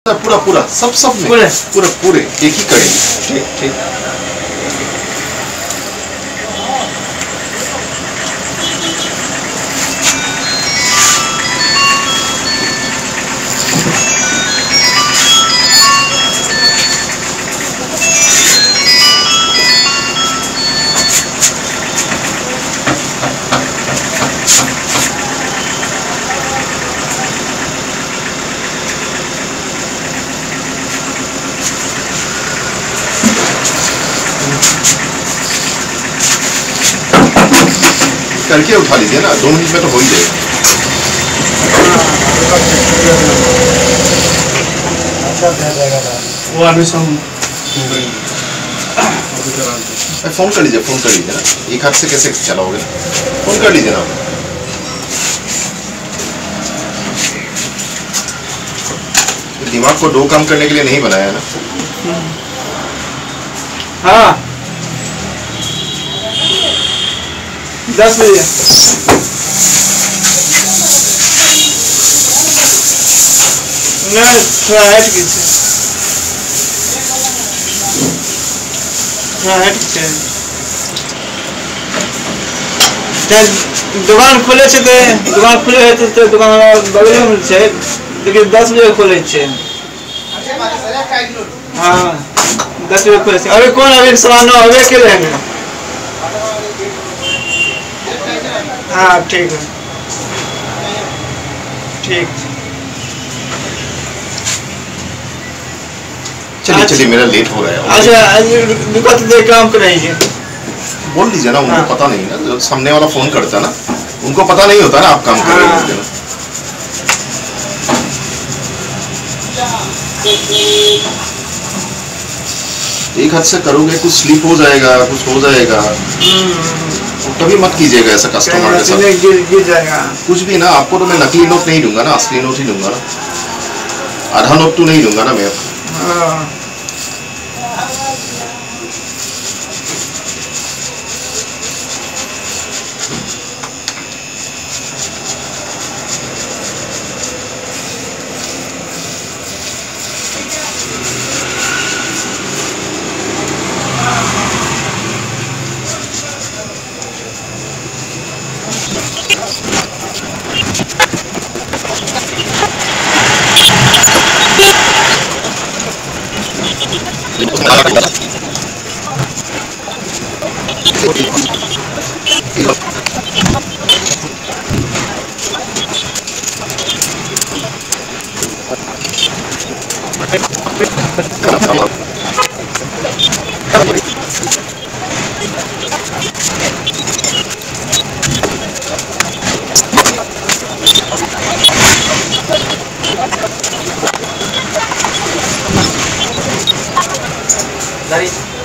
पूरा पूरा सब में पूरे एक ही करेंगे। ठीक ठीक। करके उठा लीजिए ना, 2 मिनट में तो हो ही जाएगा। वो अभी फोन कर लीजिए ना, एक हाथ से कैसे चलाओगे, फोन कर लीजिए ना। दिमाग को 2 काम करने के लिए नहीं बनाया है ना। हाँ 10 बजे थोड़ा हट दुकान खोले दुकान खुले है तो दुकान बगल में है, लेकिन 10 बजे खोले छे। हाँ 10 बजे खोले। अभी कौन अभी सामान अभी के लेंगे। हाँ ठीक है ठीक। चलिए मेरा लेट हो रहा है। अच्छा दुकान से काम करेंगे, बोल दीजिए ना, उनको पता नहीं ना, सामने वाला फोन करता ना, उनको पता नहीं होता ना आप काम कर रहे होते ना। एक हाथ से करोगे कुछ स्लिप हो जाएगा, कुछ हो जाएगा, कभी मत कीजिएगा ऐसा कस्टमर के साथ। गिर जाएगा कुछ भी ना, आपको तो मैं नकली नोट नहीं दूंगा ना, असली नोट ही दूंगा ना, आधा नोट तो नहीं दूंगा ना मैं। Dari